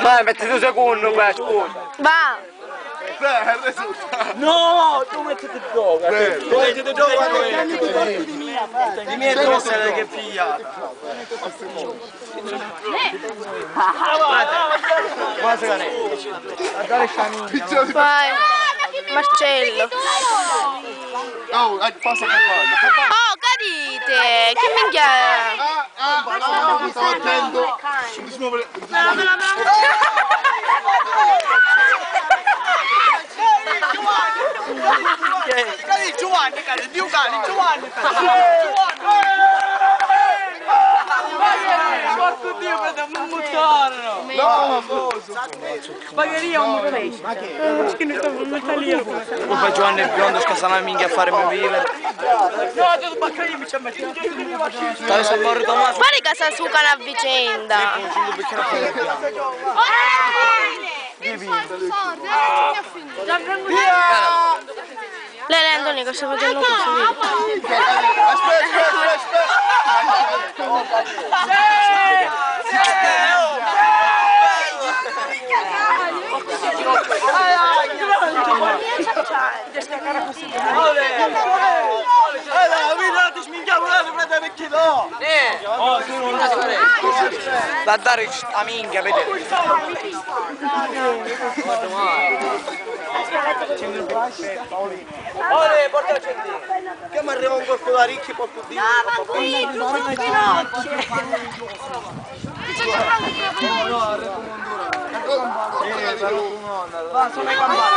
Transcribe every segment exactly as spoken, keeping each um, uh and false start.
Vai, metti due secondi qua, scusa. Va. No, tu mettete gioco. Tu mettete gioco quando è. Di miei trosse che figliata. Guarda che Vai. Marcello. Oh, passa per Oh, cadite. Che minchia è? Ah, ah, stavo attento. Non si muovere. Cadi Giovanni, cadi, più cadi, Giovanni, Giovanni! Porco Dio, per non buttare! No, Pagheria un pesce! Ma che? Che ne sto metallino? Poi Giovanni è biondo, scassa la minchia a farmi vivere! No, devo baccare, mi ci ha messo! Dove sono morto Tommaso? Guarda che si sucano a vicenda. Lei è Antonio che sta facendo questo video. aspetta, aspetta, da dare a minchia, vedete? Ole, porta la centina. Che mi arriva un corpo da ricchi, porco Dio. Ah, ma qui, giù con le ginocchia. Va, sono i campani.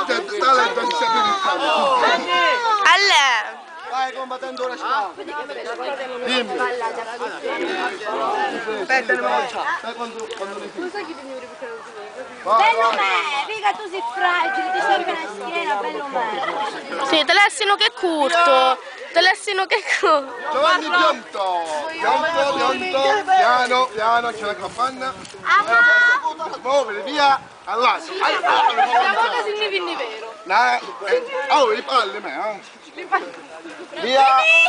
Alle. Vai combattendo ora sta. Dimmi. Aspetta, ne mangia. Bello me, figa tu sei fragile, ti serve una schiena, bello me. Sì, te l'essino che è curto. Te l'essino che è curto. Giovanni Pianto. Pianto, pianto. Piano, piano, c'è la capanna. Muovere, via. All'alto. Stavolta si ne vero. No, oh, le palle me, eh. Via.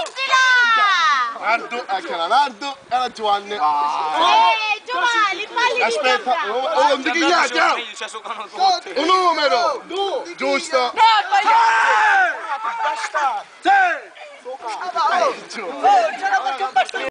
Nardo, ecco la Nardo e la Giovanni. Eh, Giovanni, falli Aspetta, oh, non ti chigliate, oh! Un numero! Giusto! No, Bastardo! Sì! Oh, c'era qualche bastardo!